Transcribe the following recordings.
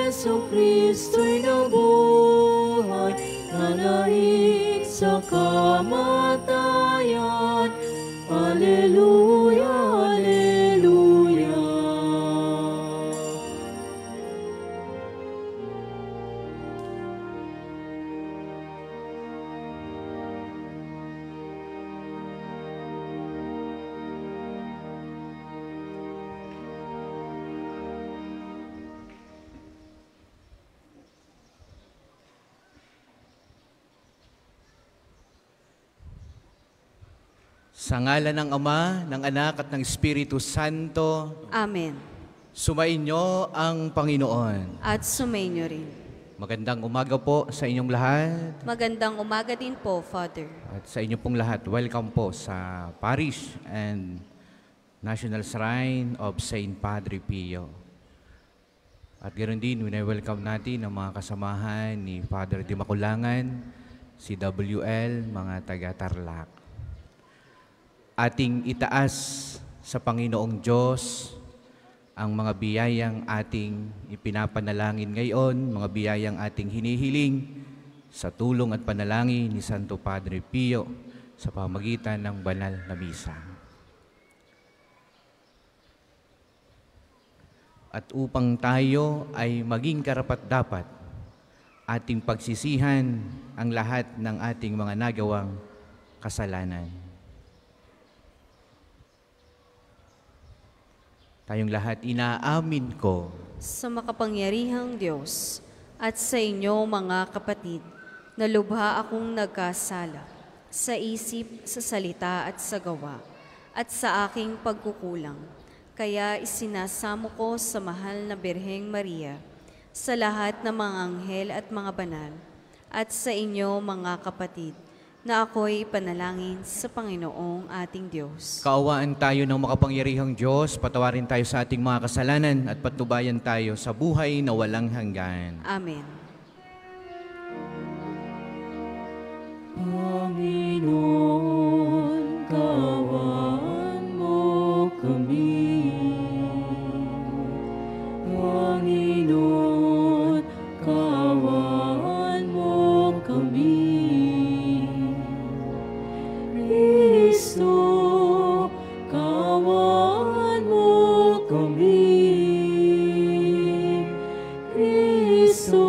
Jesu-Kristo'y nabuhay, nalahig sa kamatayan. Alleluia, Alleluia. Sa ngalan ng Ama, ng Anak at ng Espiritu Santo. Amen. Sumainyo ang Panginoon. At sumainyo rin. Magandang umaga po sa inyong lahat. Magandang umaga din po, Father. At sa inyo pong lahat, welcome po sa Parish and National Shrine of Saint Padre Pio. At ganoon din, welcome natin ang mga kasamahan ni Father Di Maculangan, si WL, mga taga-Tarlac. Ating itaas sa Panginoong Diyos ang mga biyayang ating ipinapanalangin ngayon, mga biyayang ating hinihiling sa tulong at panalangin ni Santo Padre Pio sa pamamagitan ng banal na misa. At upang tayo ay maging karapat-dapat, ating pagsisihan ang lahat ng ating mga nagawang kasalanan. Tayong lahat inaamin ko sa makapangyarihang Diyos at sa inyo mga kapatid, na lubha akong nagkasala sa isip, sa salita at sa gawa, at sa aking pagkukulang. Kaya isinasamo ko sa mahal na Birheng Maria, sa lahat ng mga anghel at mga banal, at sa inyo mga kapatid, na ako'y panalangin sa Panginoong ating Diyos. Kaawaan tayo ng makapangyarihang Diyos, patawarin tayo sa ating mga kasalanan at patnubayan tayo sa buhay na walang hanggan. Amen. Panginoon, kaawaan mo kami. Panginoon, kaawaan mo kami. Kristo, kaawaan mo kami. Kristo,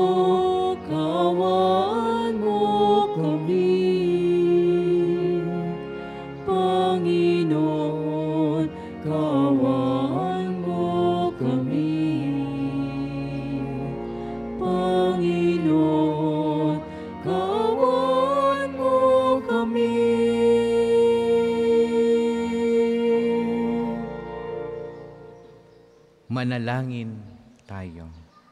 kaawaan mo kami. Panginoon, kaawaan mo kami. Panginoon, kaawaan mo kami. Manalangin tayo.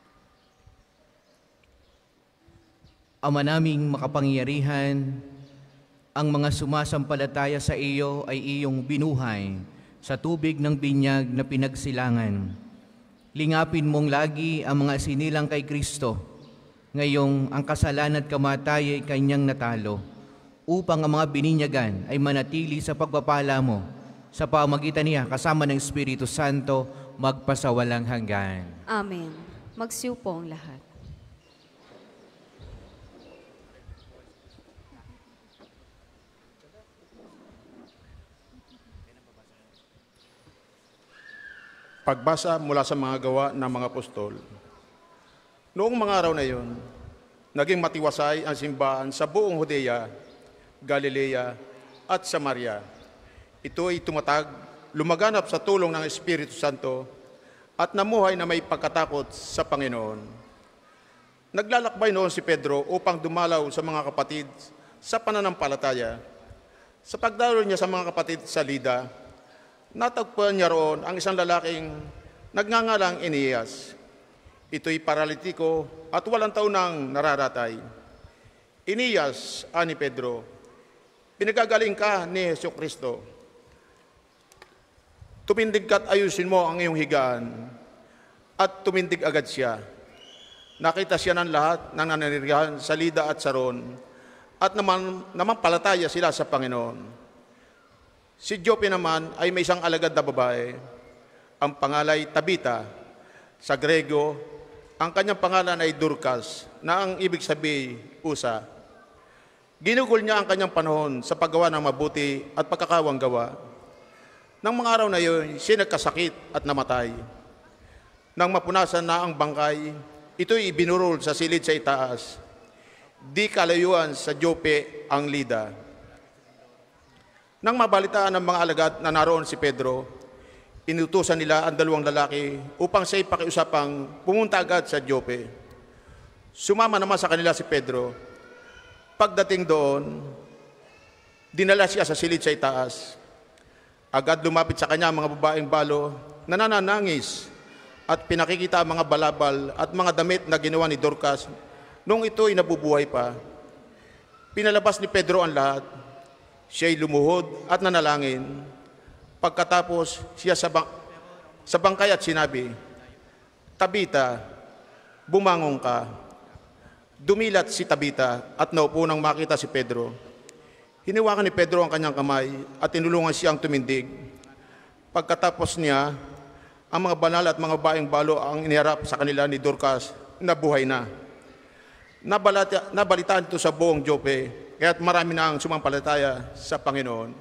Ama naming makapangyarihan, ang mga sumasampalataya sa iyo ay iyong binuhay sa tubig ng binyag na pinagsilangan. Lingapin mong lagi ang mga sinilang kay Kristo, ngayong ang kasalanan at kamatay ay kanyang natalo, upang ang mga bininyagan ay manatili sa pagpapala mo, sa pamagitan niya kasama ng Espiritu Santo, magpasawalang hanggan. Amen. Magsiupo ang lahat. Pagbasa mula sa mga gawa ng mga apostol. Noong mga araw na iyon, naging matiwasay ang simbahan sa buong Judea, Galilea at Samaria. Ito ay tumatag, lumaganap sa tulong ng Espiritu Santo at namuhay na may pagkatakot sa Panginoon. Naglalakbay noon si Pedro upang dumalaw sa mga kapatid sa pananampalataya. Sa pagdalo niya sa mga kapatid sa Lida, natagpuan niya roon ang isang lalaking nagngangalang Eneas. Ito'y paralitiko at walang taunang nararatay. Eneas, ani Pedro, pinagagaling ka ni Jesu-Kristo. Tumindig ka't ayusin mo ang iyong higaan. At tumindig agad siya. Nakita siya ng lahat ng nananirihan sa Lida at Saron, at naman palataya sila sa Panginoon. Si Joppe naman ay may isang alagad na babae. Ang pangalay Tabita, sa Grego, Ang kanyang pangalan ay Dorcas, na ang ibig sabihin, usa. Ginugol niya ang kanyang panahon sa paggawa ng mabuti at pagkakawang gawa. Nang mga araw na iyon, siya nagkasakit at namatay. Nang mapunasan na ang bangkay, ito'y ibinurol sa silid sa itaas. Di kalayuan sa Jope ang Lida. Nang mabalitaan ng mga alagad na naroon si Pedro, inutusan nila ang dalawang lalaki upang siya'y pakiusapang pumunta agad sa Jope. Sumama naman sa kanila si Pedro. Pagdating doon, dinala siya sa silid sa itaas. Agad lumapit sa kanya mga babaeng balo na nananangis at pinakikita ang mga balabal at mga damit na ginawa ni Dorcas nung ito'y nabubuhay pa. Pinalabas ni Pedro ang lahat. Siya'y lumuhod at nanalangin. Pagkatapos siya sa bangkay at sinabi, "Tabita, bumangon ka." Dumilat si Tabita at naupo nang makita si Pedro. Hiniwakan ni Pedro ang kanyang kamay at tinulungan siyang tumindig. Pagkatapos niya, ang mga banal at mga baeng balo ang iniharap sa kanila ni Dorcas na buhay na. Nabalitaan ito sa buong Jope, kaya't marami na ang sumampalataya sa Panginoon.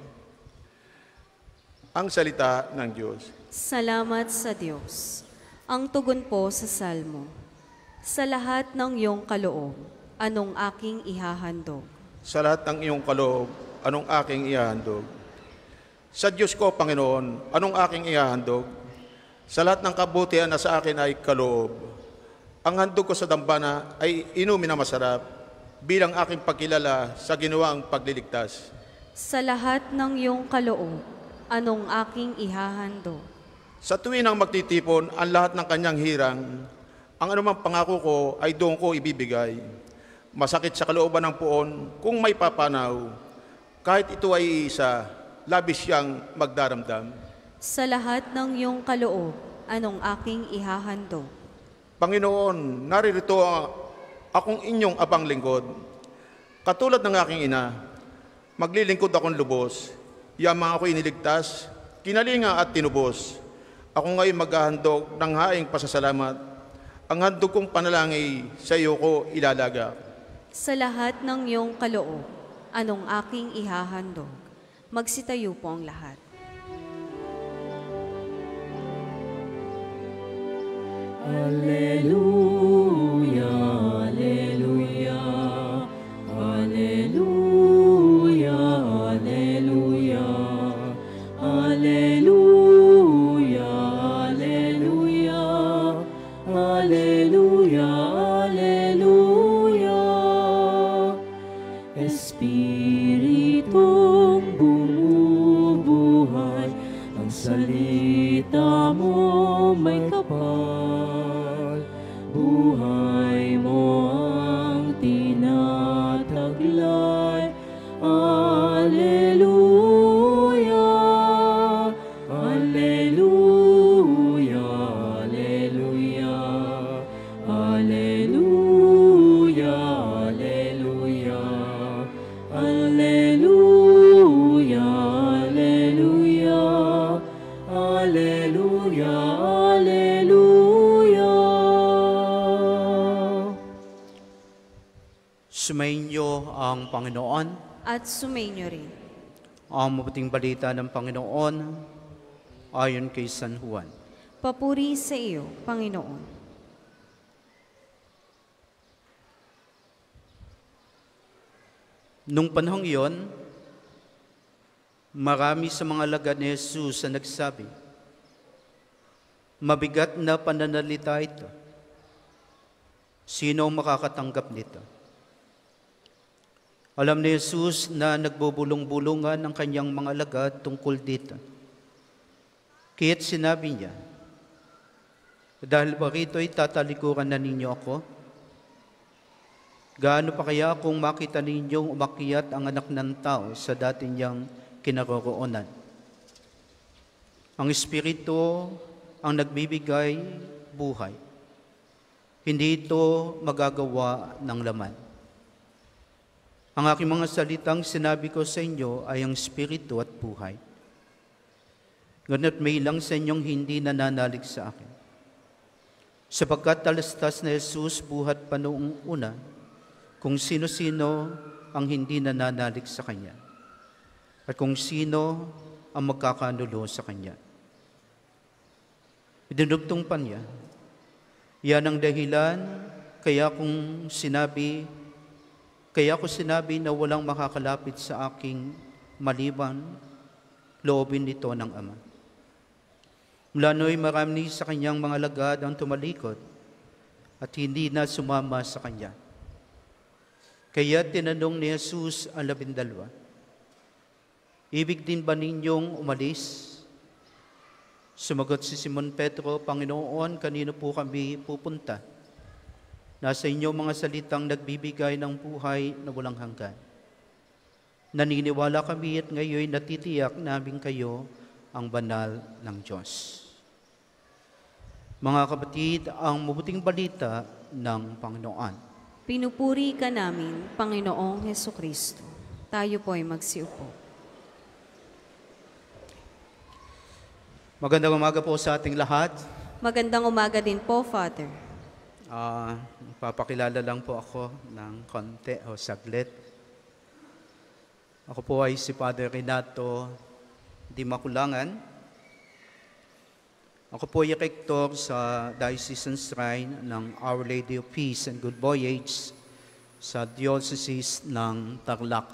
Ang salita ng Diyos. Salamat sa Diyos. Ang tugon po sa Salmo. Sa lahat ng iyong kaloob, anong aking ihahandog? Sa lahat ng iyong kaloob, anong aking ihahandog? Sa Diyos ko, Panginoon, anong aking ihahandog? Sa lahat ng kabutihan na sa akin ay kaloob. Ang handog ko sa dambana ay inumin na masarap bilang aking pagkilala sa ginawang pagliligtas. Sa lahat ng iyong kaloob, anong aking ihahandog? Sa tuwin ang magtitipon ang lahat ng kanyang hirang, ang anumang pangako ko ay doon ko ibibigay. Masakit sa kalooban ng puon kung may papanaw. Kahit ito ay isa, labis siyang magdaramdam. Sa lahat ng iyong kaloob, anong aking ihahandog? Panginoon, naririto akong inyong abang lingkod. Katulad ng aking ina, maglilingkod akong lubos. Yamang ako iniligtas, kinalinga at tinubos. Ako ngayon maghahandog ng haing pasasalamat. Ang handog kong panalangin sa iyo ko ilalaga. Sa lahat ng iyong kaloob, anong aking ihahandog? Magsitayo po ang lahat. Alleluia, alleluia, alleluia, alleluia, alleluia, alleluia, alleluia, alleluia. Espiritong bumubuhay, ang salita mo may kapal. Buhay mo ang tinataglay. Alleluia, alleluia, alleluia, alleluia, alleluia, alleluia, alleluia, alleluia. Sumainyo ang Panginoon, At sumainyo rin. ang mabuting balita ng Panginoon ayon kay San Juan. Papuri sa iyo, Panginoon. Nung panahong iyon, marami sa mga alagad ni Jesus ang nagsabi, "Mabigat na pananalita ito. Sino ang makakatanggap nito?" Alam ni Jesus na nagbubulong-bulungan ang kanyang mga alagad tungkol dito. Kaya't sinabi niya, "Dahil ba rito ay tatalikuran na ninyo ako? Gaano pa kaya kung makita ninyong umakyat ang anak ng tao sa dati niyang kinaroroonan? Ang Espiritu ang nagbibigay buhay. Hindi ito magagawa ng laman. Ang aking mga salitang sinabi ko sa inyo ay ang Espiritu at buhay. Ngunit may ilang sa inyong hindi nananalig sa akin. Sapagkat talastas na Jesus buhat pa noong una, kung sino-sino ang hindi nananalig sa Kanya, at kung sino ang magkakanulo sa Kanya. Idinugtong pa niya, yan ang dahilan kaya ko sinabi na walang makakalapit sa aking maliban loobin nito ng Ama. Mula no'y marami sa Kanyang mga lagad ang tumalikod at hindi na sumama sa Kanya. Kaya tinanong ni Jesus ang 12, ibig din ba ninyong umalis? Sumagot si Simon Pedro, Panginoon, kanino po kami pupunta? Nasa inyo mga salitang nagbibigay ng buhay na walang hanggan. Naniniwala kami at ngayon natitiyak namin kayo ang banal ng Diyos. Mga kapatid, ang mabuting balita ng Panginoon. Pinupuri ka namin, Panginoong Hesukristo. Tayo po ay magsiupo. Magandang umaga po sa ating lahat. Magandang umaga din po, Father. Papakilala lang po ako ng konti o saglit. Ako po ay si Father Renato Di Maculangan. Ako po ay rektor sa Diocesan Shrine ng Our Lady of Peace and Good Voyage sa Diocese ng Tarlac.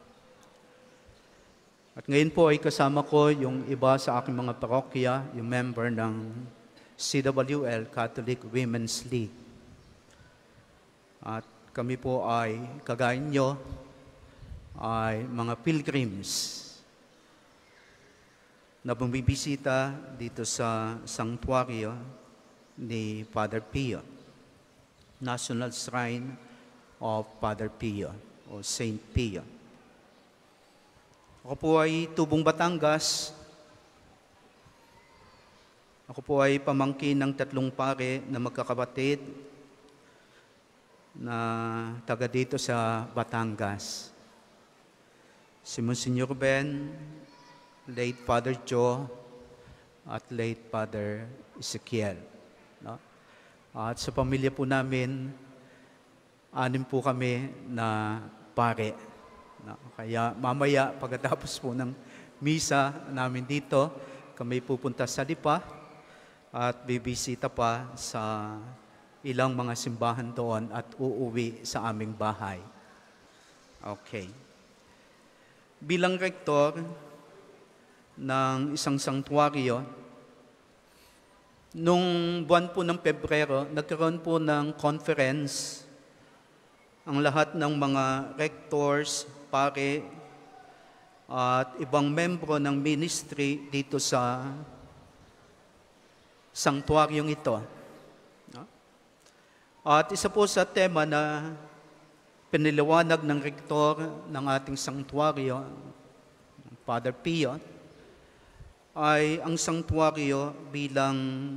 At ngayon po ay kasama ko yung iba sa aking mga parokya, yung member ng CWL, Catholic Women's League. At kami po ay, kagaya nyo, ay mga pilgrims na bumibisita dito sa sanctuaryo ni Father Pio, National Shrine of Father Pio o Saint Pio. Ako po ay tubong Batangas. Ako po ay pamangkin ng 3 pare na magkakapatid na taga dito sa Batangas. Si Monsignor Ben, late Father Joe, at late Father Ezekiel. No? At sa pamilya po namin, 6 po kami na pare. No? Kaya mamaya, pagkatapos po ng misa namin dito, kami pupunta sa Lipa at bibisita pa sa ilang mga simbahan doon at uuwi sa aming bahay. Okay. Bilang rektor ng isang sanctuaryo, nung buwan po ng Pebrero, nagkaroon po ng conference ang lahat ng mga rectors, pare, at ibang membro ng ministry dito sa sanctuaryong ito. At isa po sa tema na piniliwanag ng rektor ng ating sanctuaryo, Father Pio, ay ang sanctuaryo bilang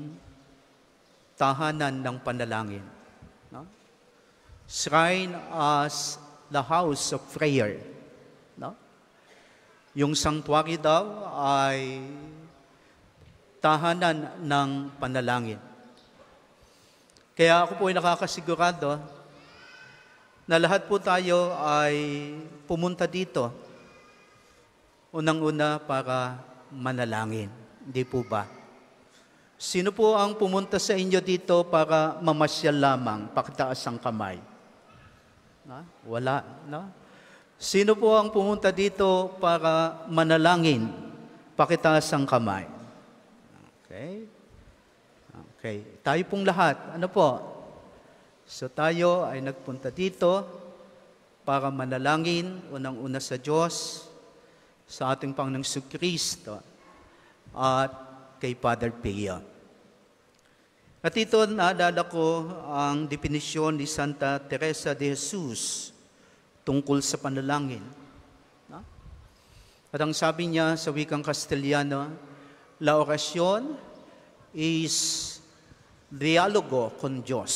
tahanan ng panalangin. No? Shrine as the house of prayer. No? Yung sanctuary daw ay tahanan ng panalangin. Kaya ako po ay nakakasigurado na lahat po tayo ay pumunta dito unang-una para manalangin. Hindi po ba? Sino po ang pumunta sa inyo dito para mamasyal lamang, pakitaas ang kamay? Wala, no? Sino po ang pumunta dito para manalangin, pakitaas ang kamay? Okay? Okay. Tayo pong lahat, ano po? So tayo ay nagpunta dito para manalangin, unang-una sa Diyos, sa ating Panginoong Kristo, at kay Father Pio. At ito, naalala ko ang definisyon ni Santa Teresa de Jesus tungkol sa panalangin. At ang sabi niya sa wikang Castellano, la oración is diálogo con Diyos.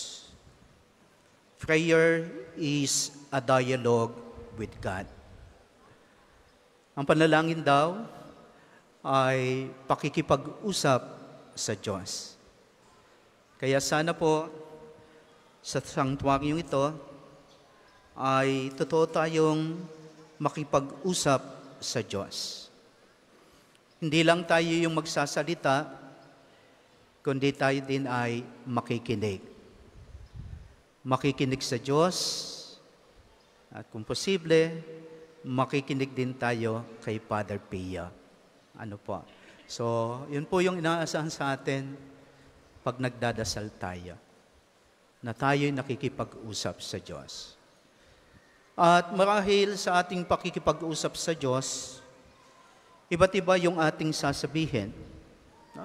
Prayer is a dialogue with God. Ang panalangin daw ay pakikipag-usap sa Diyos. Kaya sana po sa sanktuaryong ito ay totoo tayong makipag-usap sa Diyos. Hindi lang tayo yung magsasalita, kundi tayo din ay makikinig. Makikinig sa Diyos at kung posible, makikinig din tayo kay Father Pia. Ano po? So, yun po yung inaasahan sa atin pag nagdadasal tayo, na tayo'y nakikipag-usap sa Diyos. At marahil sa ating pakikipag-usap sa Diyos, iba't iba yung ating sasabihin. No?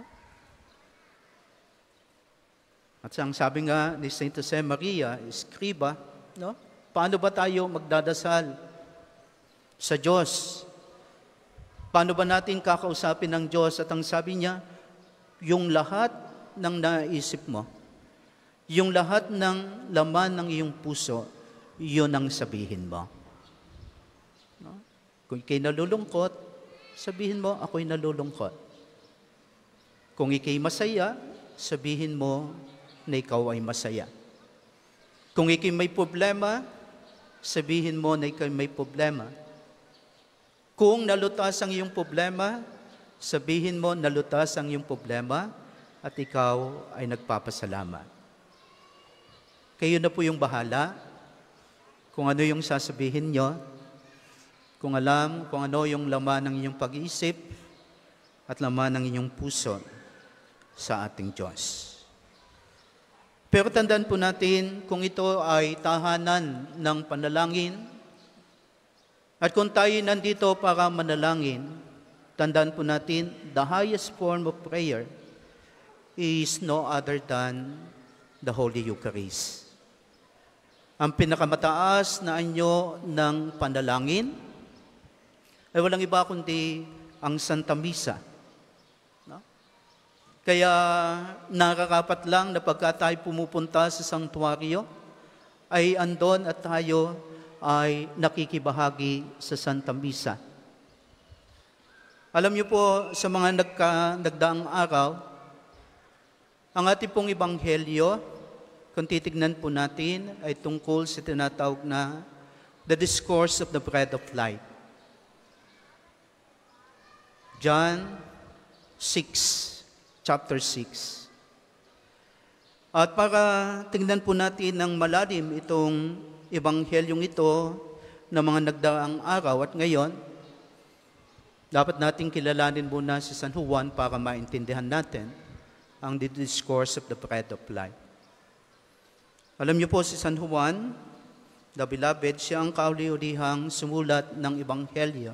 At ang sabi nga ni Saint Jose Maria, Escriba, no? Paano ba tayo magdadasal sa Diyos? Paano ba natin kakausapin ng Diyos? At ang sabi niya, yung lahat ng naisip mo, yung lahat ng laman ng iyong puso, yun ang sabihin mo. No? Kung ikay nalulungkot, sabihin mo, ako'y nalulungkot. Kung ikay masaya, sabihin mo na ikaw ay masaya. Kung ikay may problema, sabihin mo na ikaw may problema. Kung nalutas ang iyong problema, sabihin mo nalutas ang iyong problema at ikaw ay nagpapasalamat. Kayo na po yung bahala kung ano yung sasabihin nyo, kung alam kung ano yung laman ng inyong pag-iisip at laman ng inyong puso sa ating Diyos. Pero tandaan po natin kung ito ay tahanan ng panalangin at kung tayo nandito para manalangin, tandaan po natin the highest form of prayer is no other than the Holy Eucharist. Ang pinakamataas na anyo ng panalangin ay walang iba kundi ang Santa Misa. No? Kaya nakakapat lang na pagka tayo pumupunta sa sanktuaryo, ay andon at tayo ay nakikibahagi sa Santa Misa. Alam niyo po, sa mga nagdaang araw, ang ating pong ebanghelyo, kung titignan po natin, ay tungkol sa tinatawag na the discourse of the bread of life. John 6, chapter 6. At para tingnan po natin ng malalim itong ebanghelyong ito na mga nagdaang araw at ngayon, dapat nating kilalanin muna si San Juan para maintindihan natin ang the discourse of the bread of life. Alam niyo po si San Juan, the beloved, siya ang kahuli-hulihang sumulat ng ebanghelyo.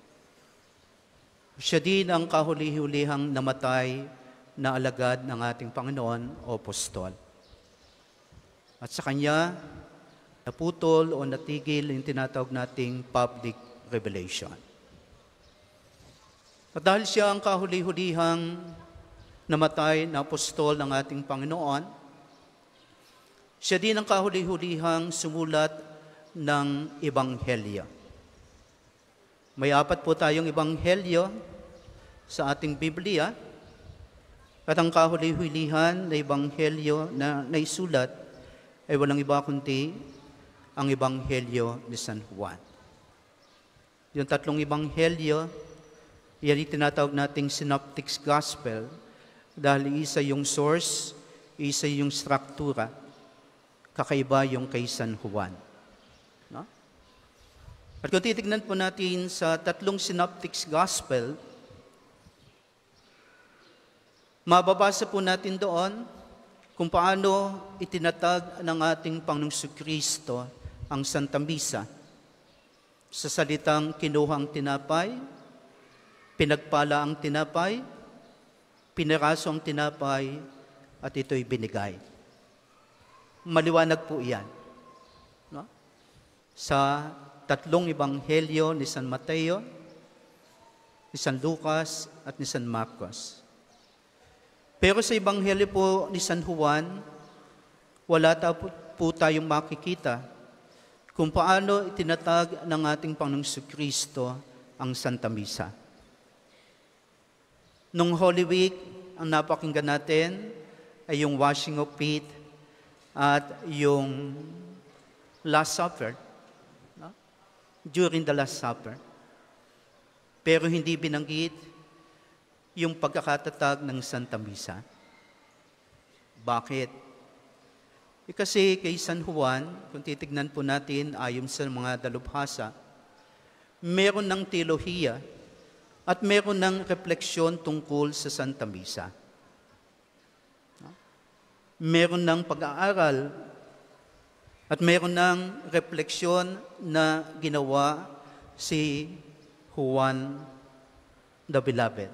Siya din ang kahuli-hulihang namatay na alagad ng ating Panginoon o Apostol. At sa kanya, naputol o natigil yung tinatawag nating public revelation. At dahil siya ang kahuli-hulihang namatay na apostol ng ating Panginoon, siya din ang kahuli-hulihang sumulat ng ebanghelyo. May 4 po tayong ebanghelyo sa ating Biblia, at ang kahuli-hulihan na ebanghelyo na naisulat ay walang iba kundi ang ebanghelyo ni San Juan. Yung 3 ebanghelyo, yan yung tinatawag nating Synoptic Gospel dahil isa yung source, isa yung struktura. Kakaiba yung kay San Juan. No? At kung titignan po natin sa 3 Synoptic Gospel, mababasa po natin doon kung paano itinatag ng ating Panginoong Kristo ang Santa Misa. Sa salitang kinuhang tinapay, pinagpala ang tinapay, piniraso ang tinapay, at ito'y binigay. Maliwanag po iyan. No? Sa 3 ebanghelyo ni San Mateo, ni San Lucas, at ni San Marcos. Pero sa ebanghelyo po ni San Juan, wala po tayong makikita kung paano itinatag ng ating Panginoong Kristo ang Santa Misa. Nung Holy Week, ang napakinggan natin ay yung washing of feet at yung Last Supper, no? During the Last Supper. Pero hindi binanggit yung pagkakatatag ng Santa Misa. Bakit? Kasi kay San Juan, kung titignan po natin ayon sa mga dalubhasa, meron ng teolohiya at meron ng refleksyon tungkol sa Santa Misa. Meron ng pag-aaral at meron ng refleksyon na ginawa si Juan the Beloved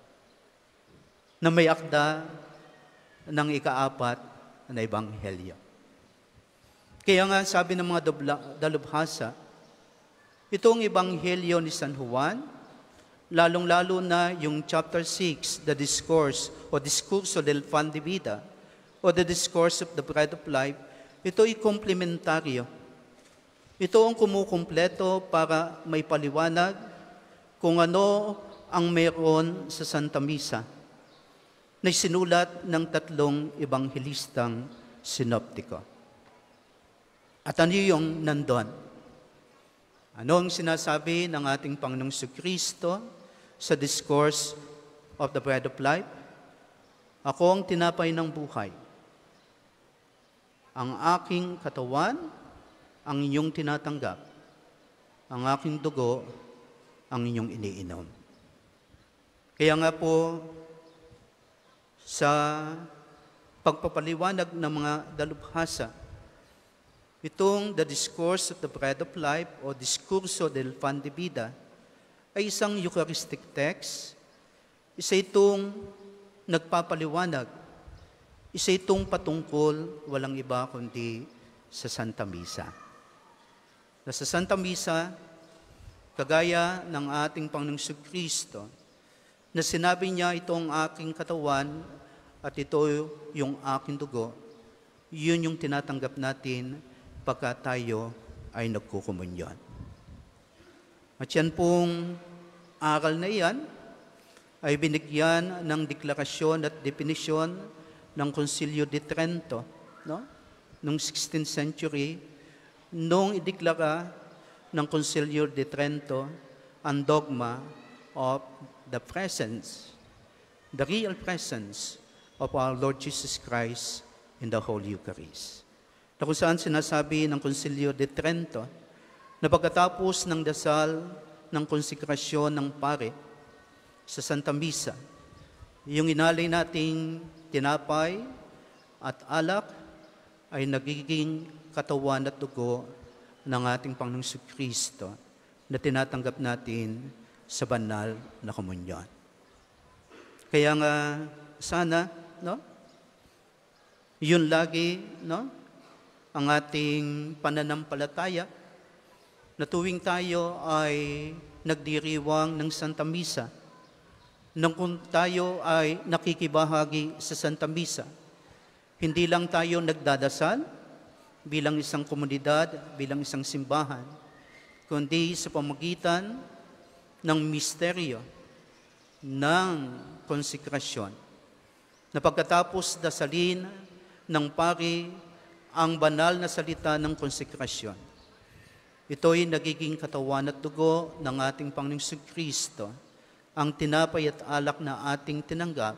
na may akda ng ika-4 na ebanghelyo. Kaya nga sabi ng mga dalubhasa, itong ebanghelyo ni San Juan, lalong-lalo na yung chapter 6, the discourse o discurso del pan de vida o the discourse of the bread of life, ito ay komplementaryo. Ito ang kumukumpleto para may paliwanag kung ano ang meron sa Santa Misa na sinulat ng 3 ebanghelistang sinoptiko. At ano yung nandun? Ano ang sinasabi ng ating Panginoong Kristo sa discourse of the bread of life? Ako ang tinapay ng buhay. Ang aking katawan, ang inyong tinatanggap. Ang aking dugo, ang inyong iniinom. Kaya nga po, sa pagpapaliwanag ng mga dalubhasa, itong the discourse of the bread of life o diskurso del pan de vida ay isang Eucharistic text, isa itong nagpapaliwanag, isa itong patungkol walang iba kundi sa Santa Misa. Na sa Santa Misa, kagaya ng ating Panginoong Kristo, na sinabi niya, itong aking katawan at ito yung aking dugo, yun yung tinatanggap natin pagka tayo ay nagkukomunyon. At yan pong aral na iyan ay binigyan ng deklarasyon at definisyon ng Concilio de Trento, no? Noong 16th century, noong ideklara ng Concilio de Trento ang dogma of the presence, the real presence of our Lord Jesus Christ in the Holy Eucharist. Na kung saan sinasabi ng Concilio de Trento na pagkatapos ng dasal ng konsekrasyon ng pare sa Santa Misa, yung inalay nating tinapay at alak ay nagiging katawan at dugo ng ating Panginoong Kristo na tinatanggap natin sa banal na komunyon. Kaya nga sana, no? Yun lagi, no? Ang ating pananampalataya na tuwing tayo ay nagdiriwang ng Santa Misa, nang kung tayo ay nakikibahagi sa Santa Misa, hindi lang tayo nagdadasal bilang isang komunidad, bilang isang simbahan, kundi sa pamagitan ng misteryo ng konsekrasyon, na pagkatapos dasalin ng pari ang banal na salita ng konsekrasyon, ito'y nagiging katawan at dugo ng ating Panginoong Kristo, ang tinapay at alak na ating tinanggap,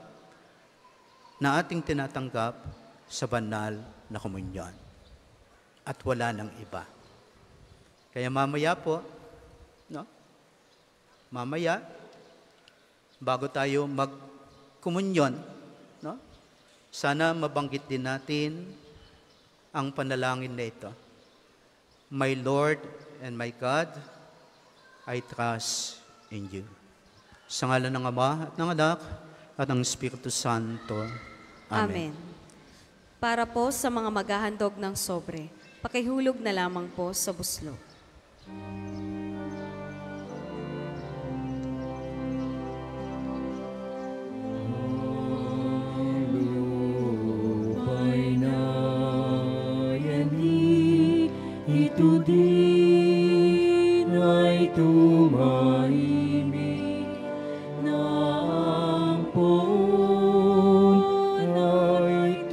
na ating tinatanggap sa banal na komunyon. At wala nang iba. Kaya mamaya po, no? Mamaya, bago tayo mag-komunyon, no? Sana mabanggit din natin ang panalangin na ito. My Lord and my God, I trust in you. Sa ngalan ng Ama at ng Anak at ng Espiritu Santo. Amen. Amen. Para po sa mga maghahandog ng sobre, pakihulog na lamang po sa buslo. Ito din ay tumahimik na ang poon ay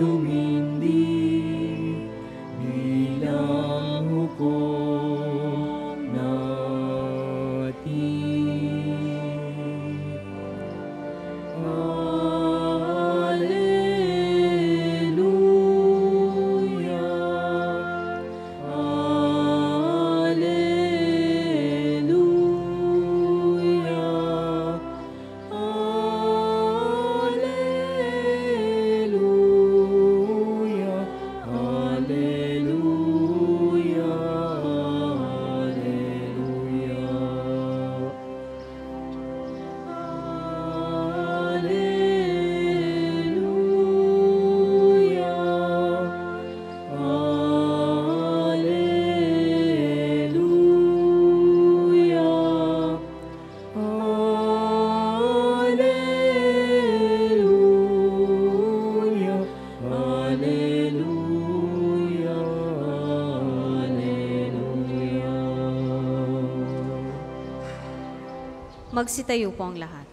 Magsitayo po ang lahat.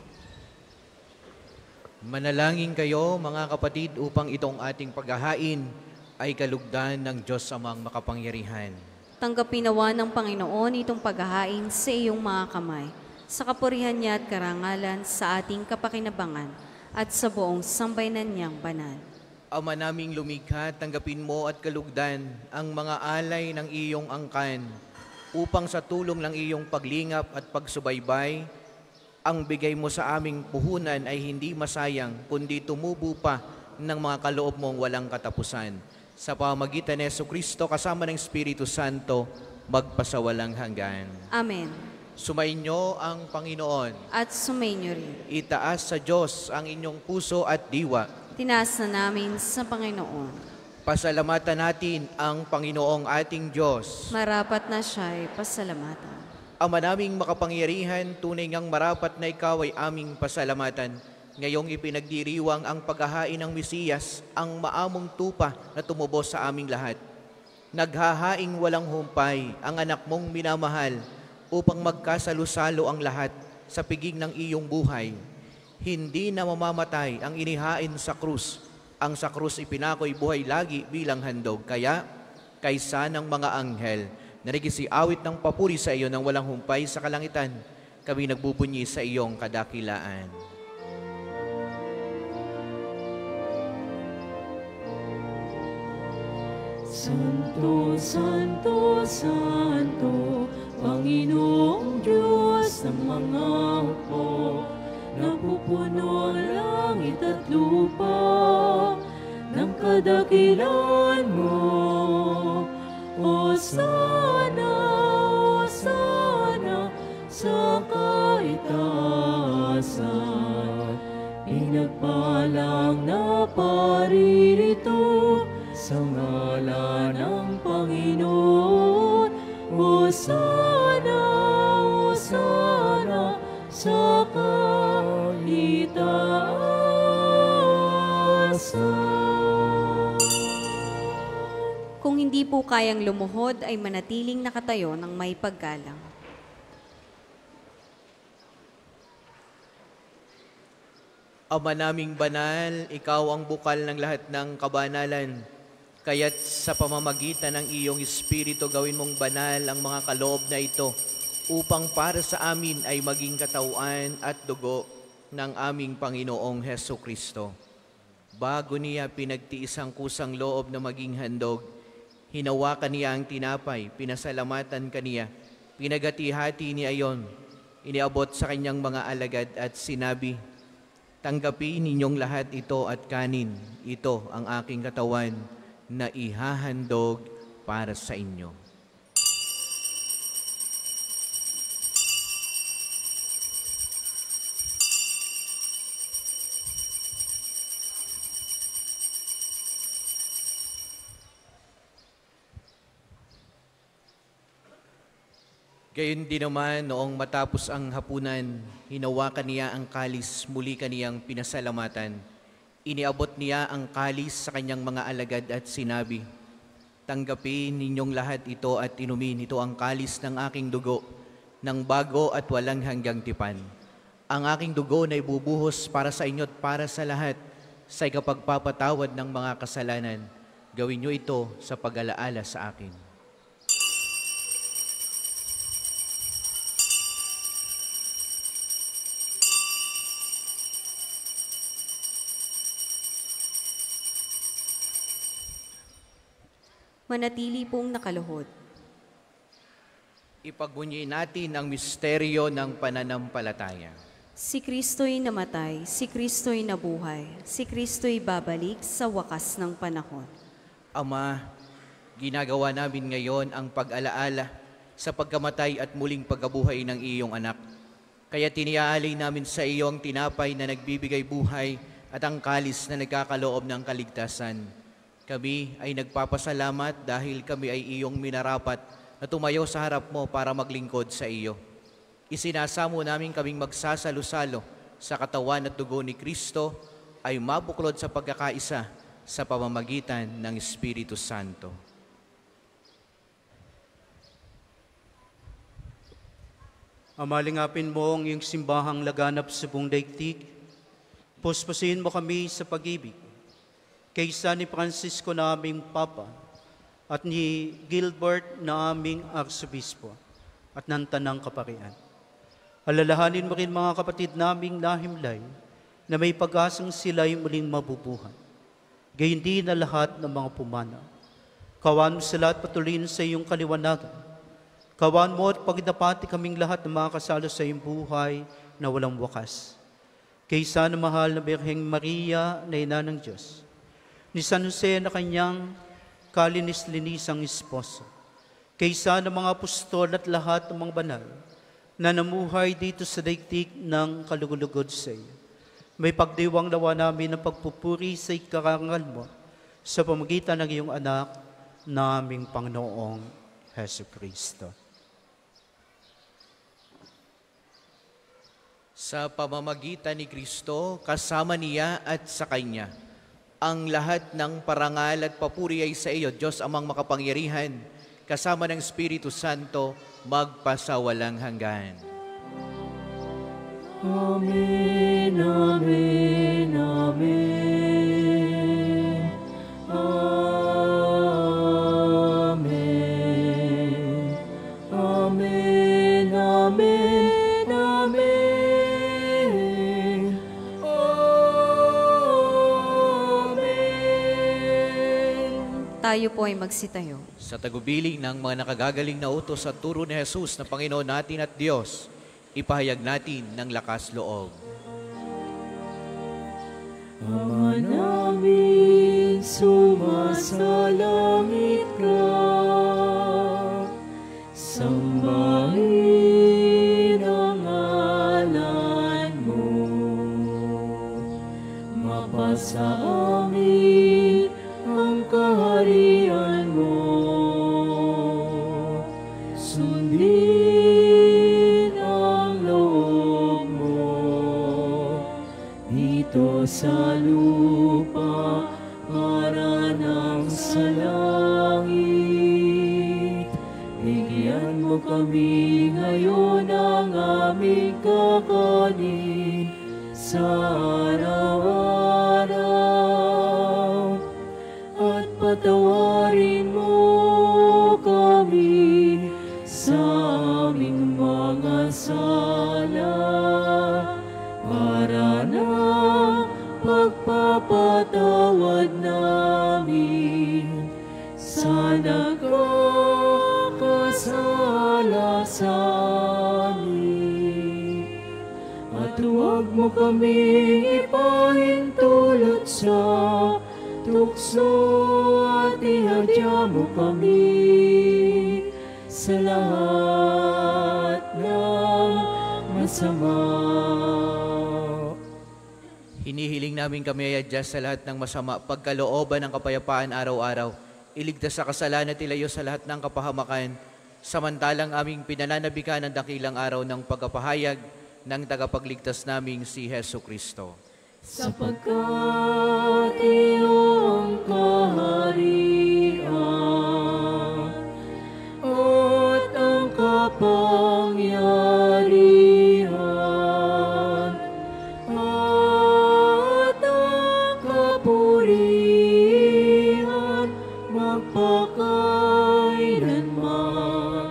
Manalangin kayo, mga kapatid, upang itong ating paghahain ay kalugdan ng Diyos amang makapangyarihan. Tanggapin nawa ng Panginoon itong paghahain sa iyong mga kamay, sa kapurihan niya at karangalan sa ating kapakinabangan at sa buong sambayanan niyang banal. Ama naming lumikha, tanggapin mo at kalugdan ang mga alay ng iyong angkan upang sa tulong ng iyong paglingap at pagsubaybay, ang bigay mo sa aming puhunan ay hindi masayang, kundi tumubo pa ng mga kaloob mong walang katapusan. Sa pamamagitan ni Jesucristo kasama ng Espiritu Santo, magpasawalang hanggan. Amen. Sumainyo ang Panginoon. At sumainyo rin. Itaas sa Diyos ang inyong puso at diwa. Tinaas na namin sa Panginoon. Pasalamatan natin ang Panginoong ating Diyos. Marapat na siya'y pasalamatan. Ama naming makapangyarihan, tunay ngang marapat na ikaw ay aming pasalamatan. Ngayong ipinagdiriwang ang paghahain ng Mesiyas, ang maamong tupa na tumubos sa aming lahat. Naghahaing walang humpay ang anak mong minamahal upang magkasalo-salo ang lahat sa piging ng iyong buhay. Hindi na mamamatay ang inihain sa krus. Ang sa krus ipinako'y buhay lagi bilang handog. Kaya, kaysa ng mga anghel, narigisiawit ng papuri sa iyo ng walang humpay sa kalangitan, kami nagbubunyi sa iyong kadakilaan. Santo, Santo, Santo, Panginoong Diyos ng mga hukbo, napupuno ang langit at lupa ng kadakilan mo. Hosana, Hosana, sa kaitaasan, pinagpalang na paririto sa ngalan ng Panginoon. Hosana, Hosana, sa kaitaasan. Kung hindi po kayang lumuhod, ay manatiling nakatayo ng may paggalang. Ama naming banal, ikaw ang bukal ng lahat ng kabanalan. Kaya't sa pamamagitan ng iyong Espiritu, gawin mong banal ang mga kaloob na ito upang para sa amin ay maging katawan at dugo ng aming Panginoong Jesucristo. Bago niya pinagtiis ang kusang loob na maging handog, hinawakan niya ang tinapay, pinasalamatan kaniya, pinagati-hati niya ayon, iniabot sa kanyang mga alagad at sinabi, tanggapin ninyong lahat ito at kanin, ito ang aking katawan na ihahandog para sa inyo. Gayon din naman, noong matapos ang hapunan, hinawakan niya ang kalis, muli kaniyang pinasalamatan. Iniabot niya ang kalis sa kanyang mga alagad at sinabi, tanggapin ninyong lahat ito at inumin, ito ang kalis ng aking dugo, ng bago at walang hanggang tipan. Ang aking dugo na ibubuhos para sa inyo at para sa lahat sa ikapagpapatawad ng mga kasalanan. Gawin niyo ito sa pag-alaala sa akin. Manatili pong nakaluhod. Ipagbunyi natin ang misteryo ng pananampalataya. Si Kristo'y namatay, si Kristo'y nabuhay, si Kristo'y babalik sa wakas ng panahon. Ama, Ginagawa namin ngayon ang pag-alaala sa pagkamatay at muling pagkabuhay ng iyong anak. Kaya tiniaalay namin sa iyo ang tinapay na nagbibigay buhay at ang kalis na nagkakaloob ng kaligtasan. Kami ay nagpapasalamat dahil kami ay iyong minarapat na tumayo sa harap mo para maglingkod sa iyo. Isinasamo namin kaming magsasalo-salo sa katawan at dugo ni Kristo ay mabuklod sa pagkakaisa sa pamamagitan ng Espiritu Santo. Amalingapin mo ang iyong simbahang laganap sa buong daigdig. Puspusin mo kami sa pag-ibig. Kaysa ni Francisco na aming Papa at ni Gilbert na aming Arsobispo at ng Tanang Kaparian. Alalahanin mo rin mga kapatid naming nahimlay na may pag-asang sila'y muling mabubuhay. Gayon din na lahat ng mga pumanaw. Kawan mo sila at patuloyin sa iyong kaliwanagan. Kawan mo at pagdapati kaming lahat ng mga kasalo sa iyong buhay na walang wakas. Kaysa na mahal na Birheng Maria na ina ng Diyos, ni San Jose na kanyang kalinis-linisang esposo, kaysa ng mga apostol at lahat ng mga banal na namuhay dito sa daigdig ng kalugod-lugod sa iyo. May pagdiwang nawa namin ng pagpupuri sa ikarangal mo sa pamagitan ng iyong anak na aming Panginoong Hesu Kristo. Sa pamamagitan ni Kristo, kasama niya at sa Kanya, ang lahat ng parangal at papuri ay sa iyo, Diyos amang makapangyarihan, kasama ng Espiritu Santo, magpasawalang hanggan. Amen, amen, amen. Amen. Amen, amen, amen. Amen. Tayo po ay magsitayo. Sa tagubilin ng mga nakagagaling na utos at turo ni Jesus na Panginoon natin at Diyos, ipahayag natin ng lakas loob. Ama namin, sumasalangit ka, sambahin ang ngalan mo, mapasa amin ang kaharian mo, sundin ang loob mo dito sa lupa para nang sa langit. Bigyan mo kami ngayon ng aming kakanin sa araw-araw, at patawarin mo kami sa aming mga sala, para na pagpapatawad namin sa nagkakasala sa amin. At huwag mo kaming ipahintulot sa tukso, at ihadya mo kami sa lahat ng masama. Hinihiling namin kami ay adjust sa lahat ng masama, pagkalooban ng kapayapaan araw-araw, iligtas sa kasalanan at ilayo sa lahat ng kapahamakan, samantalang aming pinananabikan ang dakilang araw ng pagkapahayag ng tagapagligtas naming si Hesu Kristo. Sapagkat iyong kaharian at ang kapangyarihan at ang kapurihan magpakailanman.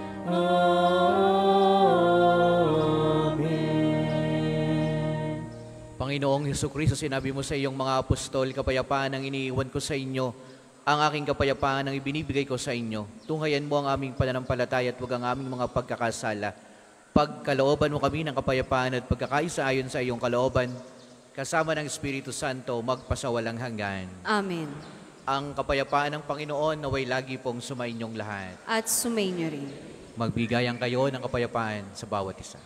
Amen. Panginoong Hesu Kristo, sinabi mo sa iyong mga apostol, kapayapaan ang iniiwan ko sa inyo, ang aking kapayapaan ang ibinibigay ko sa inyo. Tunghayan mo ang aming pananampalataya at huwag ang aming mga pagkakasala. Pagkalooban mo kami ng kapayapaan at pagkakaisa ayon sa iyong kalooban, kasama ng Espiritu Santo, magpasawalang hanggan. Amen. Ang kapayapaan ng Panginoon naway lagi pong sumainyong lahat. At sumainyo rin. Magbigayan kayo ng kapayapaan sa bawat isa.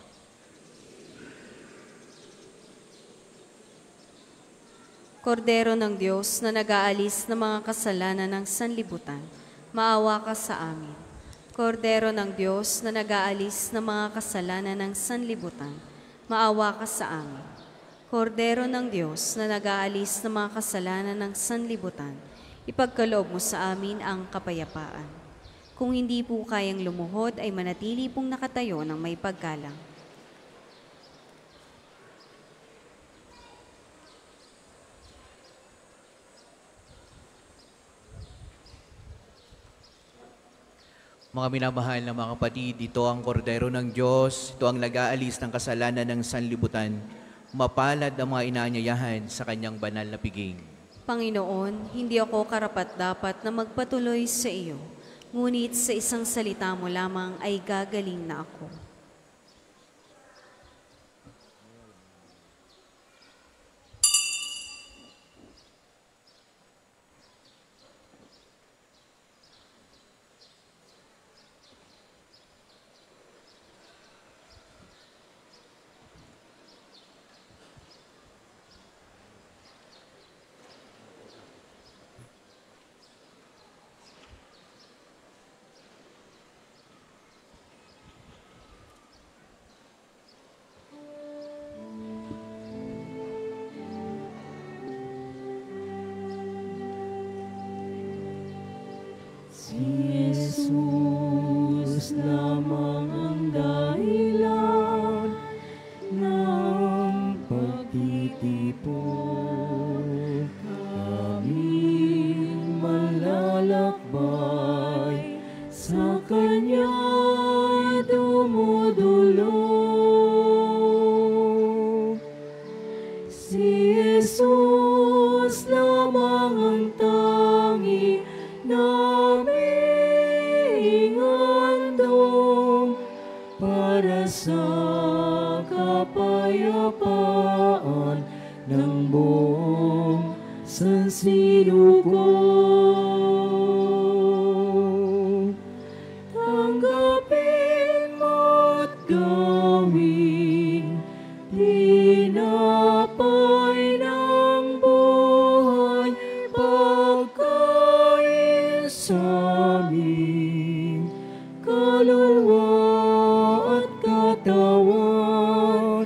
Kordero ng Diyos na nag-aalis ng mga kasalanan ng sanlibutan, maawa ka sa amin. Kordero ng Diyos na nag-aalis ng mga kasalanan ng sanlibutan, maawa ka sa amin. Kordero ng Diyos na nag-aalis ng mga kasalanan ng sanlibutan, ipagkaloob mo sa amin ang kapayapaan. Kung hindi po kayang lumuhod, ay manatili pong nakatayo ng may paggalang. Mga minamahal na mga kapatid, ito ang kordero ng Diyos, ito ang nag-aalis ng kasalanan ng sanlibutan. Mapalad ang mga inaanyayahan sa kanyang banal na piging. Panginoon, hindi ako karapat-dapat na magpatuloy sa iyo, ngunit sa isang salita mo lamang ay gagaling na ako. Si Jesus lamang ang dahilan ng pagtitipon. Aming malalakbay sa Kanya'y dumudulog. Si Jesus lamang ang tangi naming handog para sa kapayapaan ng buong sansinukoy. Tanggapin mo't gawin tinapay ng buhay, pagkain sa aming kaluluwa at katawan.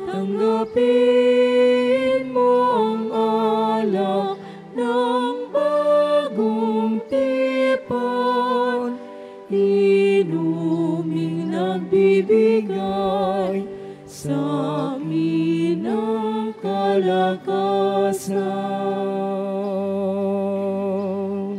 Tanggapin mo ang alak ng bagong tipan, inuming nagbibigay sa amin ng kalakasan.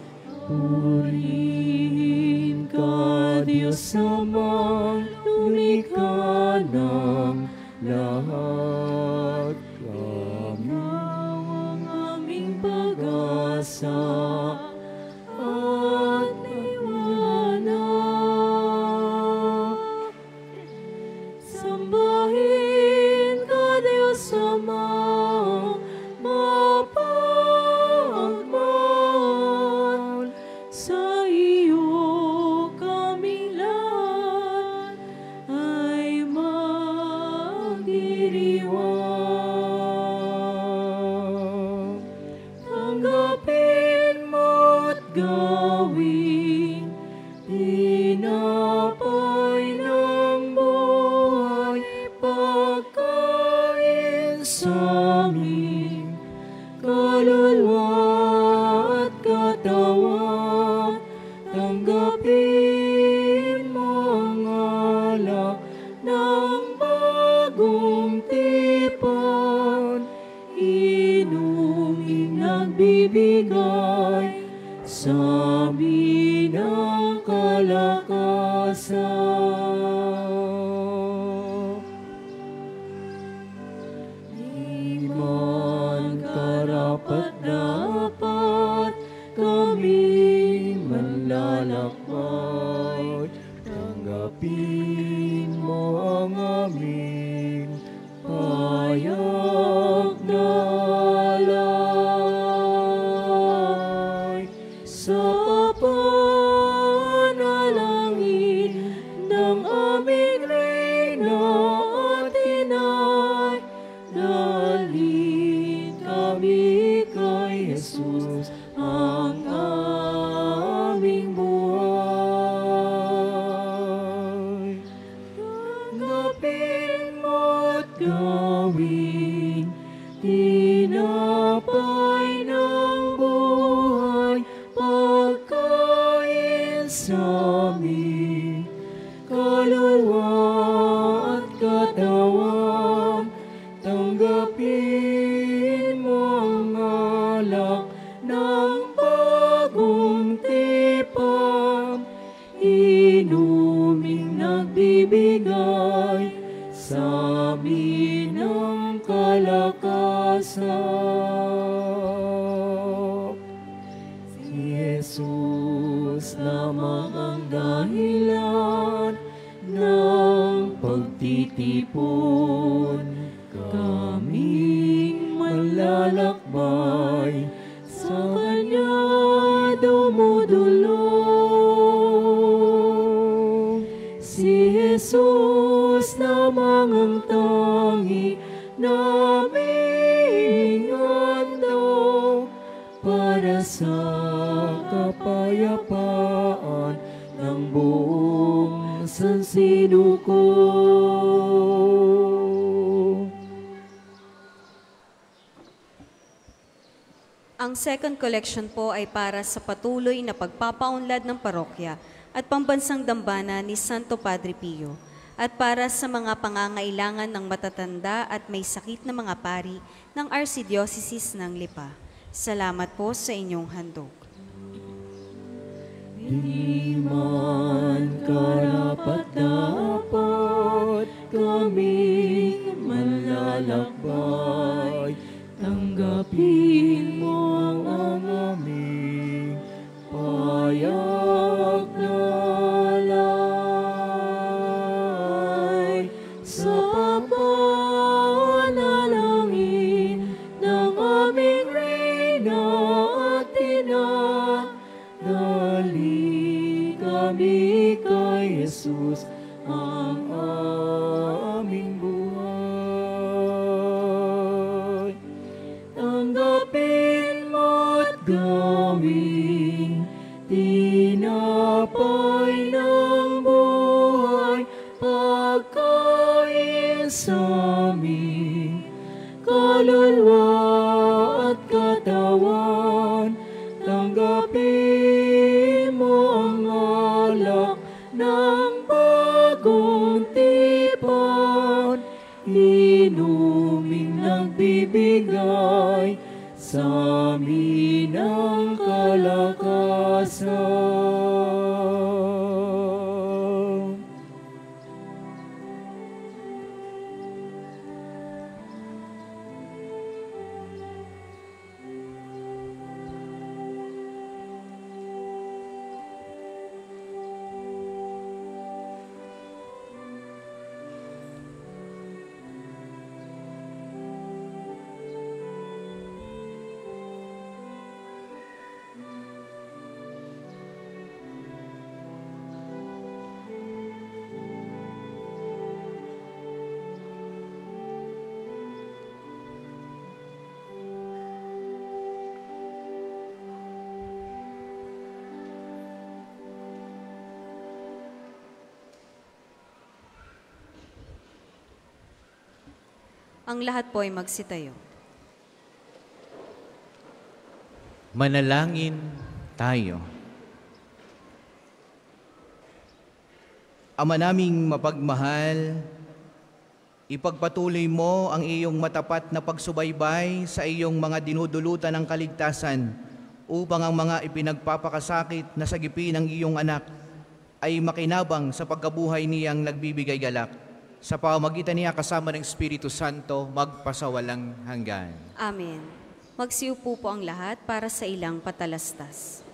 Purihin ka, Diyos Amang lumikha ng lahat. Ikaw ang aming pag-asa at liwanag. Sambahin ka, Diyos Ama, mapagmahal. Sa iyo kaming lahat ay magdiriwang. Tanggapin mo't gawin tinapay ng buhay, pagkain sa aming kaluluwa at katawan. Tanggapin mo ang alak ng bagong tipan, inuming nagbibigay sa amin ng kalakasan. Di man karapat-dapat kami manlalakbay, tanggapin mo ang aming payag na alay. sa amin, kaluluwa at katawan, tanggapin mo ang alak ng bagong tipan, inuming nagbibigay sa amin ng kalakasan. Si Jesus lamang ang dahilan ng pagtitipon, kaming malalakbay sa Kanya dumudulong. Si Jesus lamang ang tangi naming handog para sa kapayapaan ng buong sansinuko. Ang second collection po ay para sa patuloy na pagpapaunlad ng parokya at pambansang dambana ni Santo Padre Pio at para sa mga pangangailangan ng matatanda at may sakit na mga pari ng Archdiocese ng Lipa. Salamat po sa inyong handog. Di man karapat-dapat kaming manlalakbay, tanggapin mo ang aming payag na alay. Sa papanalangin ng aming Reyna at Ina, dali kami kay Jesus ang aming buhay. Tanggapin mo't gawin tinapay ng buhay, pagkain sa amin, kaluluwa at katawan. Tanggapin mo ang alak ng bagong tipan, inuming nagbibigay sa amin ng kalakasan. Ang lahat po ay magsitayo. Manalangin tayo. Ama naming mapagmahal, ipagpatuloy mo ang iyong matapat na pagsubaybay sa iyong mga dinudulutan ng kaligtasan upang ang mga ipinagpapakasakit na sagipin ng iyong anak ay makinabang sa pagkabuhay niyang nagbibigay galak. Sa pamamagitan niya kasama ng Espiritu Santo, magpasawalang hanggan. Amen. Magsiupo po ang lahat para sa ilang patalastas.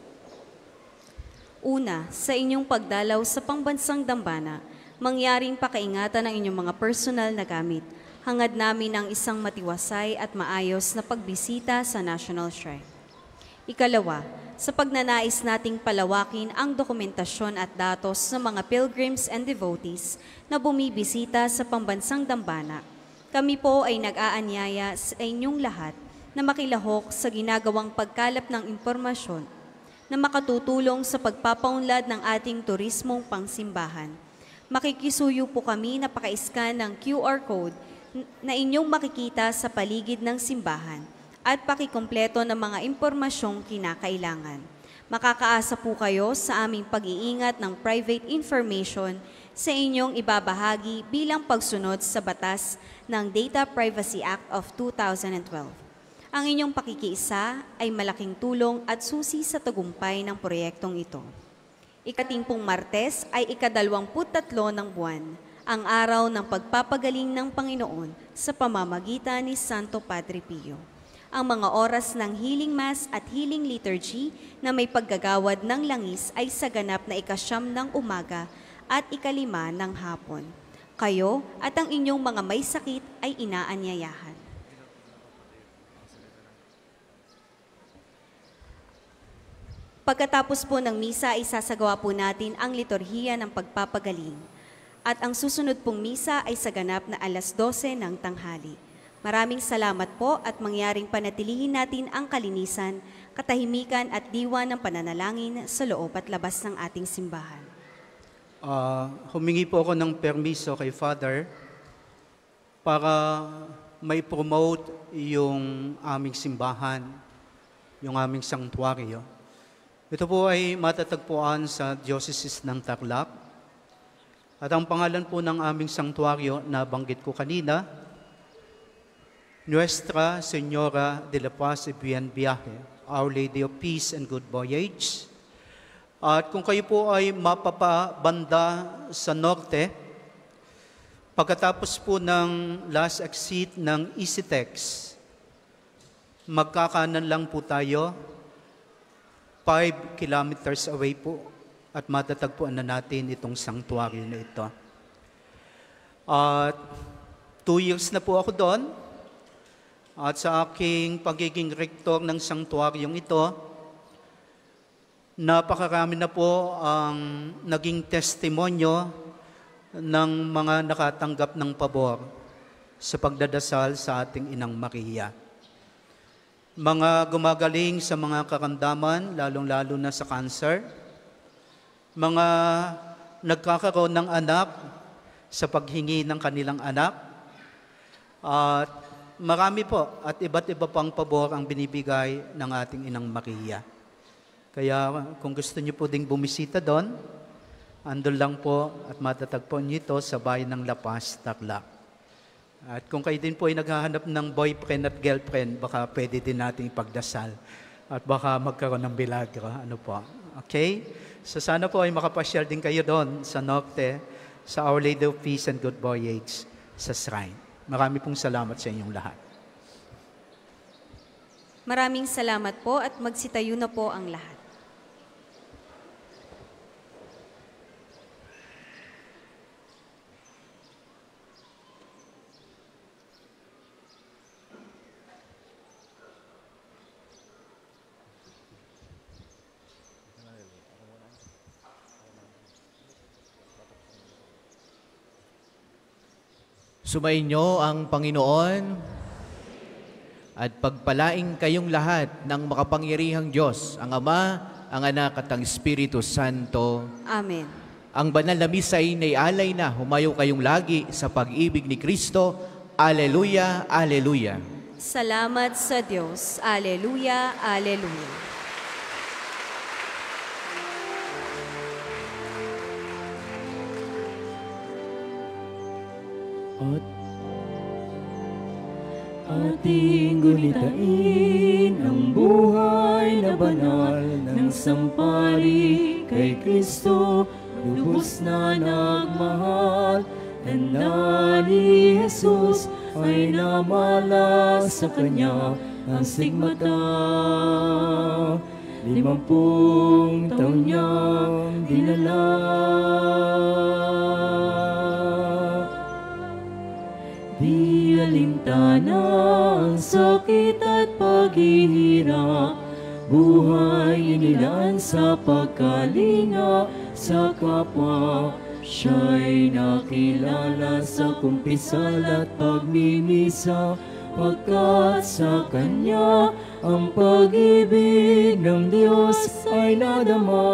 Una, sa inyong pagdalaw sa pambansang dambana, mangyaring pakaingatan ang inyong mga personal na gamit. Hangad namin ang isang matiwasay at maayos na pagbisita sa National Shrine. Ikalawa, sa pagnanais nating palawakin ang dokumentasyon at datos ng mga pilgrims and devotees na bumibisita sa pambansang dambana, kami po ay nag-aanyaya sa inyong lahat na makilahok sa ginagawang pagkalap ng impormasyon na makatutulong sa pagpapaunlad ng ating turismong pangsimbahan. Makikisuyo po kami na paka-scan ng QR code na inyong makikita sa paligid ng simbahan at pakikumpleto ng mga impormasyong kinakailangan. Makakaasa po kayo sa aming pag-iingat ng private information sa inyong ibabahagi bilang pagsunod sa batas ng Data Privacy Act of 2012. Ang inyong pakikiisa ay malaking tulong at susi sa tagumpay ng proyektong ito. Ika-10 Martes ay ika-23 ng buwan, ang araw ng pagpapagaling ng Panginoon sa pamamagitan ni Santo Padre Pio. Ang mga oras ng healing mass at healing liturgy na may paggagawad ng langis ay sa ganap na ika-9 ng umaga at ika-5 ng hapon. Kayo at ang inyong mga may sakit ay inaanyayahan. Pagkatapos po ng misa, isasagawa po natin ang liturhiya ng pagpapagaling. At ang susunod pong misa ay sa ganap na alas 12 ng tanghali. Maraming salamat po at mangyaring panatilihin natin ang kalinisan, katahimikan at diwa ng pananalangin sa loob at labas ng ating simbahan. Humingi po ako ng permiso kay Father para may promote yung aming simbahan, yung aming sanctuaryo. Ito po ay matatagpuan sa Diocese ng Tarlac. At ang pangalan po ng aming sanctuaryo na banggit ko kanina, Nuestra Señora de la Paz y Buen Viaje, Our Lady of Peace and Good Voyage. At kung kayo po ay mapapabanda sa norte, pagkatapos po ng last exit ng EasyTex, magkakanan lang po tayo, 5 kilometers away po, at matatagpuan na natin itong sanctuary na ito. At 2 years na po ako doon. At sa aking pagiging rektor ng sanctuaryong ito, napakarami na po ang naging testimonyo ng mga nakatanggap ng pabor sa pagdadasal sa ating Inang Maria. Mga gumagaling sa mga karamdaman, lalong-lalo na sa cancer. Mga nagkakaroon ng anak sa paghingi ng kanilang anak. At marami po at iba't iba pang pabor ang binibigay ng ating Inang Maria. Kaya kung gusto niyo po ding bumisita doon, andun lang po at matatagpuan niyo ito sa bayan ng La Paz, Tarlac. At kung kayo din po ay naghahanap ng boyfriend at girlfriend, baka pwede din natin ipagdasal at baka magkaroon ng milagro. Ano po? Okay? So sana po ay makapasyal din kayo doon sa norte, sa Our Lady of Peace and Good Voyage sa Shrine. Marami pong salamat sa inyong lahat. Maraming salamat po at magsitayo na po ang lahat. Sumainyo ang Panginoon at pagpalaing kayong lahat ng makapangyarihang Diyos, ang Ama, ang Anak at ang Espiritu Santo. Amen. Ang banal na misa ay naialay na, humayo kayong lagi sa pag-ibig ni Kristo. Alleluia, alleluia. Salamat sa Diyos. Alleluia, alleluia. At ating gunitain ang buhay na banal ng sampari kay Kristo, lubos na nagmahal. Tanda ni Jesus ay namala sa Kanya ang stigmata. 50 taon niyang dinala. Di alintana ang sakit at paghihirap, buhay inilaan sa pagkalinga sa kapwa. Siya'y nakilala sa kumpisal at pagmimisa, pagkat sa Kanya ang pag-ibig ng Diyos ay nadama.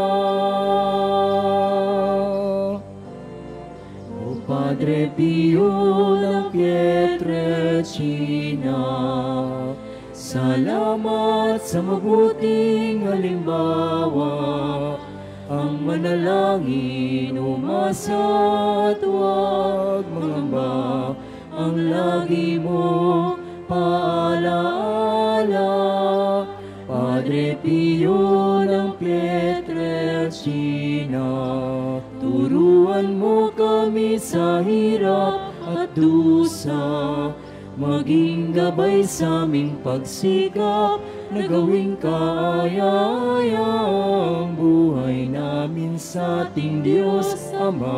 Padre Pio ng Pietrelcina, Salamat sa mabuting halimbawa, ang manalangin, umasa at huwag mangamba, ang lagi mong paalaala. Padre Pio ng Pietrelcina, turuan mo kami sa hirap at dusa, maging gabay sa aming pagsikap na gawing kaaya-ayang buhay namin sa ating Diyos Ama.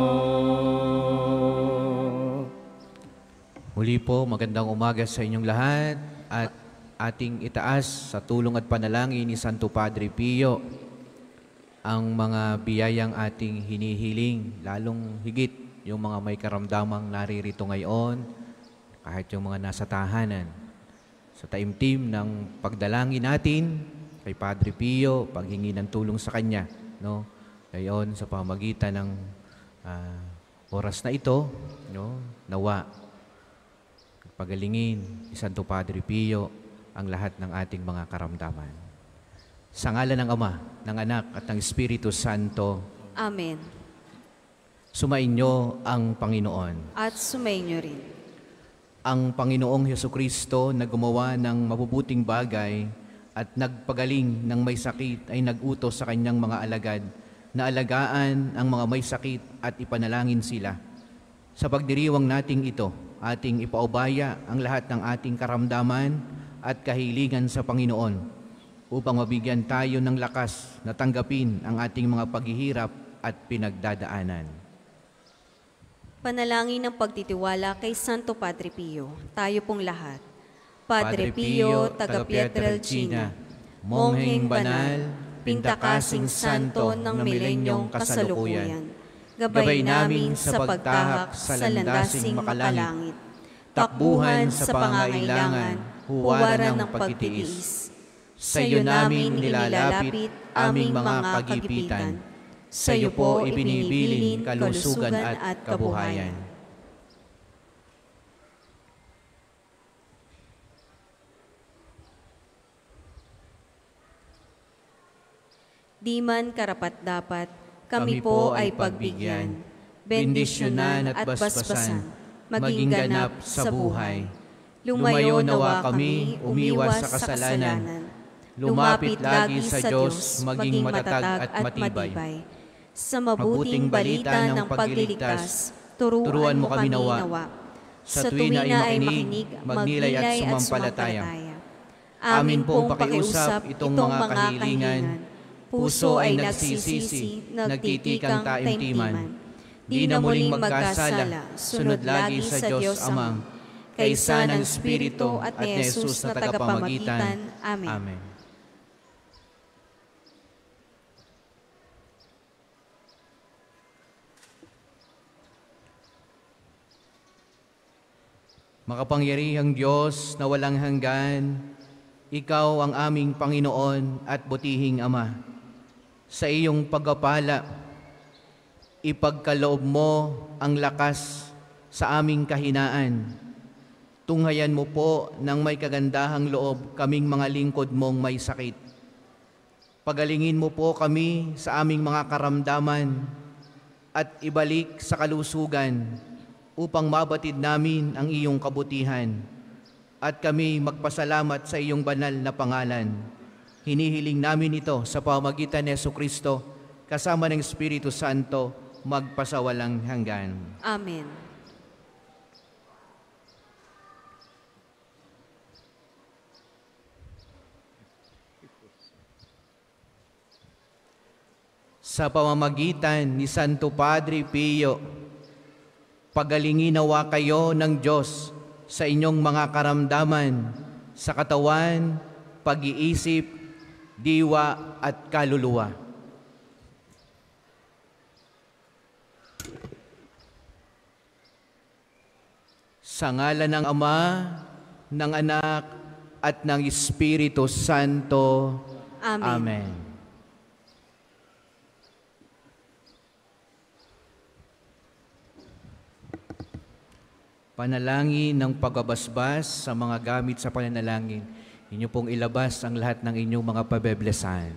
Muli po, magandang umaga sa inyong lahat at ating itaas sa tulong at panalangin ni Santo Padre Pio ang mga biyayang ating hinihiling, lalong higit yung mga may karamdamang naririto ngayon, kahit yung mga nasa tahanan. Sa taimtim ng pagdalangin natin kay Padre Pio, paghingi ng tulong sa Kanya, no? Ngayon, sa pamagitan ng oras na ito, no? Nawa, pagalingin ni Santo Padre Pio ang lahat ng ating mga karamdaman. Sa ngalan ng Ama, ng Anak at ng Espiritu Santo. Amen. Sumainyo ang Panginoon. At sumainyo rin. Ang Panginoong Hesukristo na gumawa ng mabubuting bagay at nagpagaling ng may sakit ay nag-utos sa kanyang mga alagad na alagaan ang mga may sakit at ipanalangin sila. Sa pagdiriwang nating ito, ating ipaubaya ang lahat ng ating karamdaman at kahilingan sa Panginoon upang mabigyan tayo ng lakas na tanggapin ang ating mga paghihirap at pinagdadaanan. Panalangin ng pagtitiwala kay Santo Padre Pio, tayo pong lahat. Padre Pio, taga Pietrelcina, mongheng banal, pintakasing santo ng milenyong kasalukuyan, gabay namin sa pagtahak sa landasing makalangit, takbuhan sa pangangailangan, huwaran ng pagtitiis. Sa iyo namin nilalapit aming mga kagipitan. Sa iyo po ibinibilin kalusugan at kabuhayan. Di man karapat-dapat, kami po ay pagbigyan, bendisyonan at basbasan, maging ganap sa buhay. Lumayo nawa kami, umiwas sa kasalanan. Lumapit lagi sa Diyos, maging matatag at matibay. Sa mabuting balita ng pagliligtas, turuan mo kami nawa. Sa tuwi na ay makinig, magnilay at sumampalataya. Amin pong pakiusap itong mga kahilingan. Puso ay nagsisisi, nagtitikang taimtiman. Di na muling magkasala, sunod lagi sa Diyos Amang, kaysa ng Espiritu at ni Jesus na tagapamagitan. Amen. Amen. Makapangyarihang Diyos na walang hanggan, Ikaw ang aming Panginoon at butihing Ama. Sa iyong pagpapala, ipagkaloob mo ang lakas sa aming kahinaan. Tunghayan mo po ng may kagandahang loob kaming mga lingkod mong may sakit. Pagalingin mo po kami sa aming mga karamdaman at ibalik sa kalusugan upang mabatid namin ang iyong kabutihan at kami magpasalamat sa iyong banal na pangalan. Hinihiling namin ito sa pamamagitan ni Jesucristo kasama ng Espiritu Santo magpasawalang hanggan. Amen. Sa pamamagitan ni Santo Padre Pio, pagalingin nawa kayo ng Diyos sa inyong mga karamdaman, sa katawan, pag-iisip, diwa at kaluluwa. Sa ngalan ng Ama, ng Anak, at ng Espiritu Santo. Amen. Amen. Panalangin ng pagbabasbas sa mga gamit sa pananalangin. Inyo pong ilabas ang lahat ng inyong mga pabeblesan.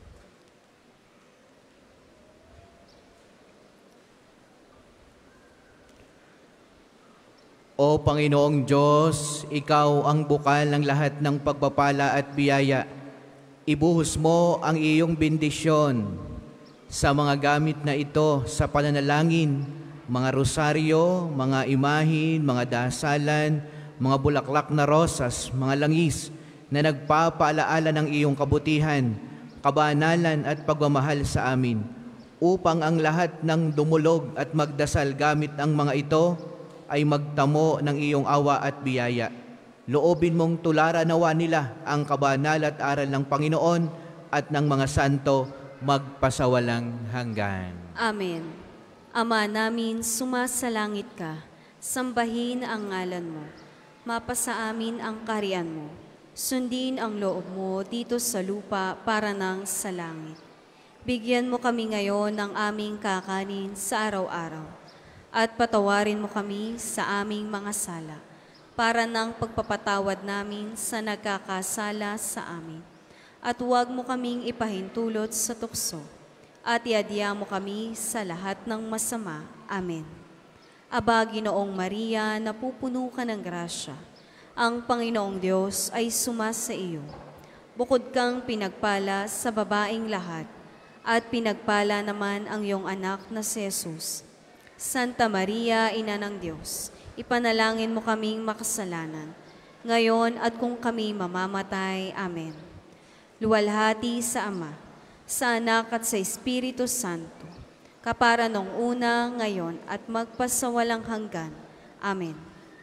O Panginoong Diyos, Ikaw ang bukal ng lahat ng pagpapala at biyaya. Ibuhos mo ang iyong bendisyon sa mga gamit na ito sa pananalangin, mga rosaryo, mga imahin, mga dasalan, mga bulaklak na rosas, mga langis na nagpapaalaala ng iyong kabutihan, kabanalan at pagmamahal sa amin, upang ang lahat ng dumulog at magdasal gamit ang mga ito ay magtamo ng iyong awa at biyaya. Loobin mong tularanawa nila ang kabanal at aral ng Panginoon at ng mga santo magpasawalang hanggan. Amen. Ama namin, sumasalangit ka, sambahin ang ngalan mo, mapasa amin ang kaharian mo, sundin ang loob mo dito sa lupa para nang sa langit. Bigyan mo kami ngayon ng aming kakanin sa araw-araw, at patawarin mo kami sa aming mga sala, para ng pagpapatawad namin sa nagkakasala sa amin. At huwag mo kaming ipahintulot sa tukso, at iadya mo kami sa lahat ng masama. Amen. Aba, Ginoong Maria, napupuno ka ng grasya, ang Panginoong Diyos ay sumasa iyo. Bukod kang pinagpala sa babaeng lahat, at pinagpala naman ang iyong anak na si Jesus. Santa Maria, Ina ng Diyos, ipanalangin mo kaming makasalanan, ngayon at kung kami mamamatay. Amen. Luwalhati sa Ama, sa Anak at sa Espiritu Santo, kapara nung una, ngayon at magpasawalang hanggan. Amen.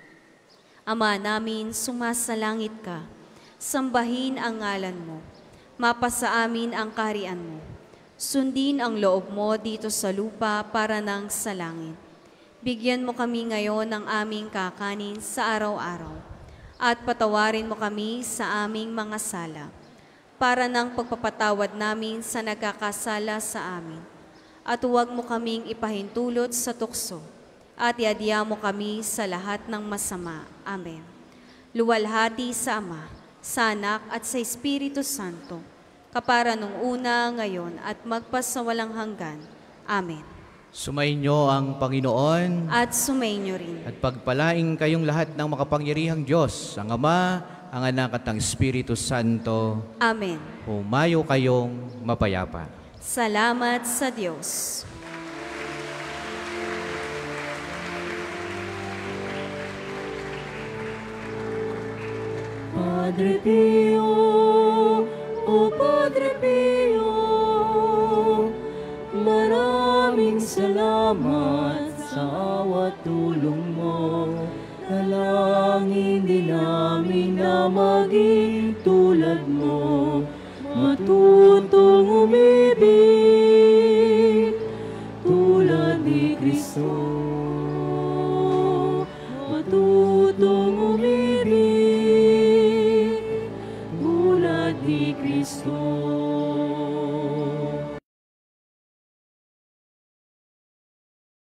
Ama namin, sumasalangit ka, sambahin ang ngalan mo, mapasa amin ang kaharian mo. Sundin ang loob mo dito sa lupa para nang sa langit. Bigyan mo kami ngayon ng aming kakanin sa araw-araw, at patawarin mo kami sa aming mga sala, para nang pagpapatawad namin sa nagkakasala sa amin. At huwag mo kaming ipahintulot sa tukso, at iadya mo kami sa lahat ng masama. Amen. Luwalhati sa Ama, sa Anak at sa Espiritu Santo, kapara nung una, ngayon, at magpasawalang hanggan. Amen. Sumainyo ang Panginoon, At sumainyo rin. at pagpalaing kayong lahat ng makapangyarihang Diyos, ang Ama, ang Anak at ang Espiritu Santo. Amen. Humayo kayong mapayapa. Salamat sa Diyos. Padre Pio, o Padre Pio, maraming salamat sa awa tulong mo. Dalangin din namin na maging tulad mo, matutong umibig tulad ni Kristo. Matutong umibig tulad ni Kristo.